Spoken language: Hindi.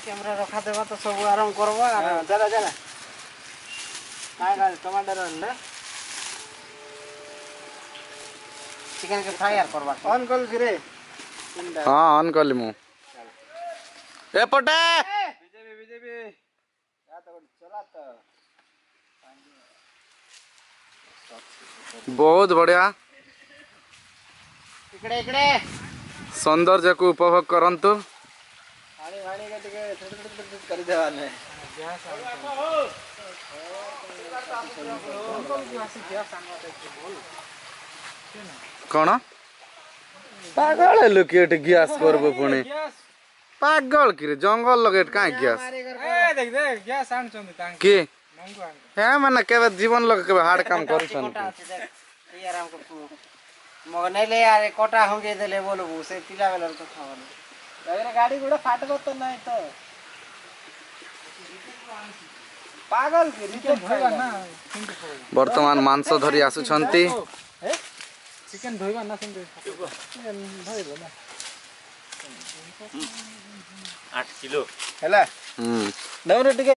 कैमरा रखा देवा तो सब आराम करवा चला चला काय काय टमाटर ले चिकन के फ्राई यार करवा ऑन कर रे हां ऑन कर ली मु ए पटे बीजेपी बीजेपी या तो चला तो बहुत बढ़िया इकडे इकडे सौंदर्य को उपभोग करंतु पानी पानी के टिके थोड़ी कर देवा ने कौन पागल लोक गैस करबो पुणी पागल कि जंगल लगे का गैस देख देख गैस आन चंद के हे माने केबे जीवन लगे केबे हार्ड काम करू सन ये आराम को मगने ले यार कोटा होंगे देले बोलबो से तिला बेलर तो खावले अगर गाड़ी गुड़ा फाटबो तो नहीं तो पागल के रीते भइबा ना वर्तमान मांस धरी आसुछंती चिकन धोइबा ना सुन धोइबो ना 8 किलो हैला दौरे टिके